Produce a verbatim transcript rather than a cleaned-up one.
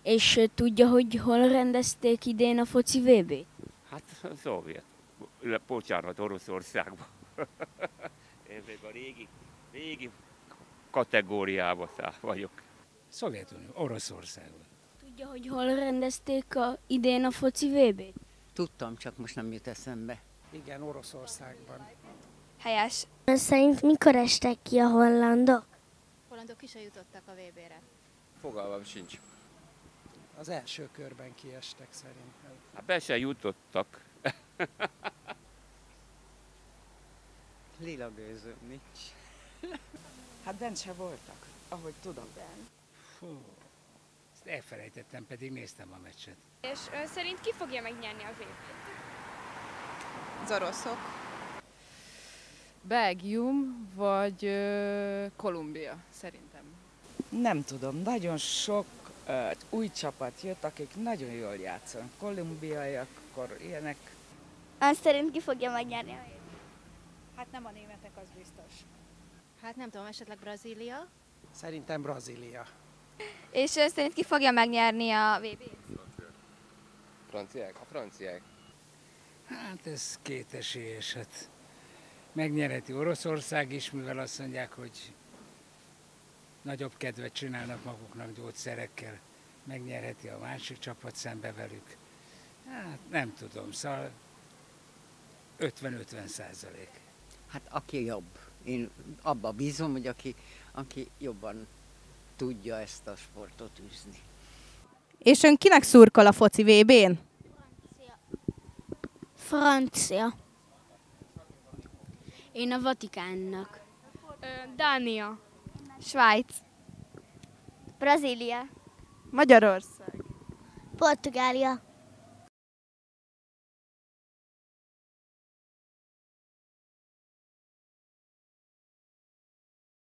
És ö, tudja, hogy hol rendezték idén a foci vé bét? Hát szovjet. Bocsánat, Oroszországban. Én még a régi, régi kategóriában vagyok. Szovjetunió, Oroszországban. Tudja, hogy hol rendezték a, idén a foci vé bét? Tudtam, csak most nem jut eszembe. Igen, Oroszországban. Helyes. Ön szerint mikor estek ki a hollandok? Hollandok ki se jutottak a vé bére. Fogalmam sincs. Az első körben kiestek szerintem. Hát be se jutottak. Lila gőzöm nincs. Hát bent se voltak, ahogy tudom. Fú, ezt elfelejtettem, pedig néztem a meccset. És ön szerint ki fogja megnyerni a vé bét? Az oroszok. Belgium vagy ö, Kolumbia, szerintem. Nem tudom, nagyon sok uh, új csapat jött, akik nagyon jól játszanak. Kolumbiaiak, akkor ilyenek. Ön szerint ki fogja megnyerni a vé bét? Hát nem a németek, az biztos. Hát nem tudom, esetleg Brazília? Szerintem Brazília. És ön szerint ki fogja megnyerni a vé bét? Franciák? A franciák. Hát ez kétesélyes. Hát megnyerheti Oroszország is, mivel azt mondják, hogy nagyobb kedvet csinálnak maguknak gyógyszerekkel. Megnyerheti a másik csapat szembe velük. Hát nem tudom, szóval ötven-ötven százalék. Hát aki jobb. Én abba bízom, hogy aki, aki jobban tudja ezt a sportot űzni. És ön kinek szurkol a foci vé bén? Francia. Én a Vatikánnak. Dánia. Svájc. Brazília. Magyarország. Portugália.